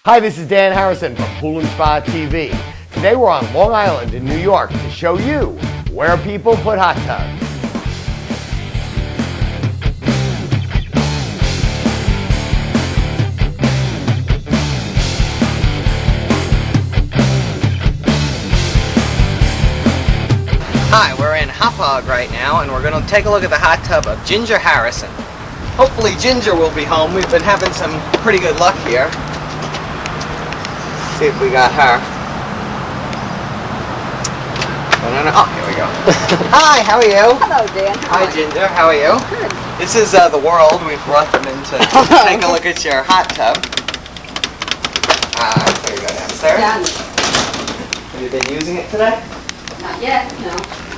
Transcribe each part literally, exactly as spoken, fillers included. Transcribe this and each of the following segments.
Hi, this is Dan Harrison from Pool and Spa T V. Today we're on Long Island in New York to show you where people put hot tubs. Hi, we're in Hauppauge right now, and we're going to take a look at the hot tub of Ginger Harrison. Hopefully Ginger will be home. We've been having some pretty good luck here. See if we got her. Oh, here we go. Hi, how are you? Hello, Dan. Hi, Ginger. How are you? Good. This is uh, the world. We've brought them in to take a look at your hot tub. Uh, here we go downstairs. Yeah. Have you been using it today? Not yet, no.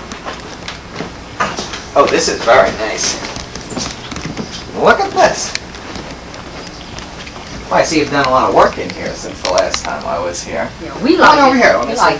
Oh, this is very nice. Look at this. Well, I see you've done a lot of work in here since the last time I was here. Yeah, we like Come on it. over here. Let we me like see.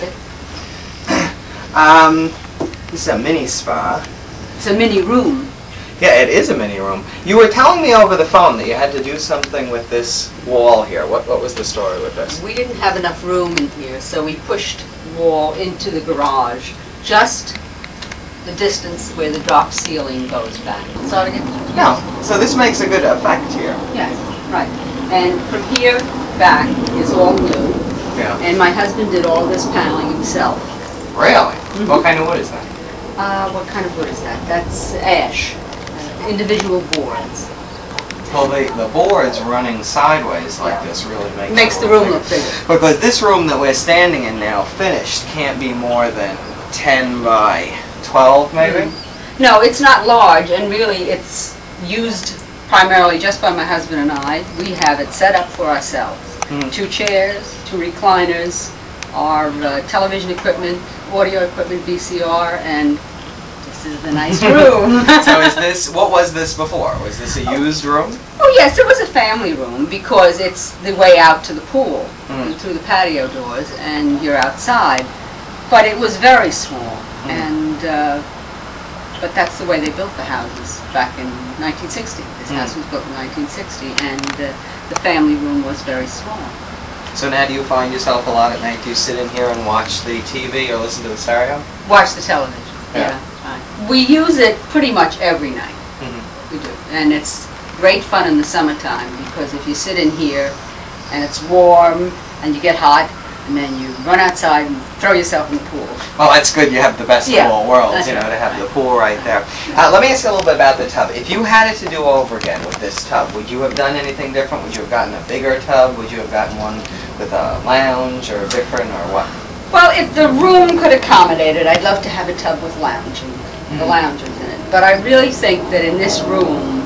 it. Um, this is a mini spa. It's a mini room. Yeah, it is a mini room. You were telling me over the phone that you had to do something with this wall here. What what was the story with this? We didn't have enough room in here, so we pushed wall into the garage, just the distance where the drop ceiling goes back. So to get No. So this makes a good effect here. Yes, right. And from here back is all new. Yeah. And my husband did all this paneling himself. Really? Mm-hmm. What kind of wood is that? Uh, what kind of wood is that? That's ash. Uh, individual boards. Well, the, the boards running sideways like this really makes Makes it the look room bigger. look bigger. Because this room that we're standing in now, finished, can't be more than ten by twelve, maybe? Mm. No, it's not large, and really it's used primarily just by my husband and I. We have it set up for ourselves. Mm. Two chairs, two recliners, our uh, television equipment, audio equipment, V C R, and this is the nice room. So is this, what was this before? Was this a used room? Oh yes, it was a family room because it's the way out to the pool, Mm. through the patio doors, and you're outside. But it was very small, Mm. and uh, but that's the way they built the houses back in nineteen sixty. This Mm. house was built in nineteen sixty, and uh, the family room was very small. So now do you find yourself a lot at night? Do you sit in here and watch the T V or listen to the stereo? Watch the television. Yeah. Yeah. right. We use it pretty much every night. Mm-hmm. We do, and it's great fun in the summertime because if you sit in here and it's warm and you get hot, and then you run outside and throw yourself in the pool. Well, that's good. You have the best Yeah, of all worlds, that's you know, right. to have the pool right there. Uh, let me ask you a little bit about the tub. If you had it to do over again with this tub, would you have done anything different? Would you have gotten a bigger tub? Would you have gotten one with a lounge or different or what? Well, if the room could accommodate it, I'd love to have a tub with lounging, the Mhm. loungers in it. But I really think that in this room,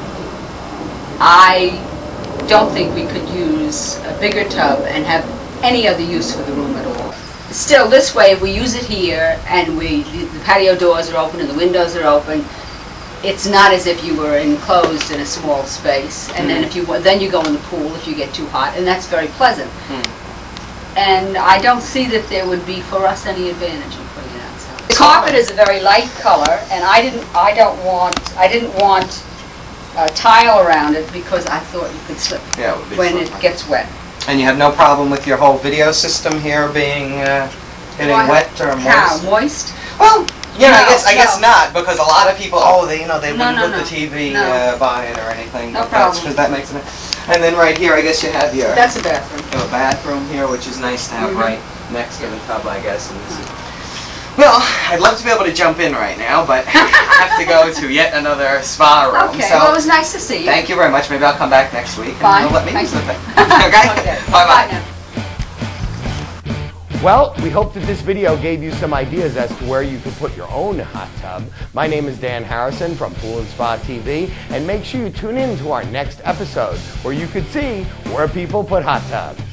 I don't think we could use a bigger tub and have any other use for the room at all. Still, this way, if we use it here and we the, the patio doors are open and the windows are open, it's not as if you were enclosed in a small space. And then Mm. if you wa- then you go in the pool if you get too hot, and that's very pleasant. Mm. And I don't see that there would be for us any advantage in putting it outside. The carpet is a very light color, and I didn't I don't want I didn't want a tile around it because I thought you could slip Yeah, it would be when slippery. it gets wet. And you have no problem with your whole video system here being uh, getting Well, wet or How moist? moist? Well, yeah, I No, guess I guess no. not, because a lot of people, oh, they you know they No, wouldn't no, put no. the T V No. uh, by it or anything. No but that's problem. because that makes it. And then right here, I guess you have your That's a bathroom. you have a bathroom here, which is nice to have Mhm. right next to the tub, I guess. And this is, well, I'd love to be able to jump in right now, but I have to go to yet another spa room. Okay, so well, it was nice to see you. thank you very much. Maybe I'll come back next week and Fine. you'll let me Thank use the you. thing. Okay? Okay. Bye-bye. now. Well, we hope that this video gave you some ideas as to where you could put your own hot tub. My name is Dan Harrison from Pool and Spa T V, and make sure you tune in to our next episode where you could see where people put hot tubs.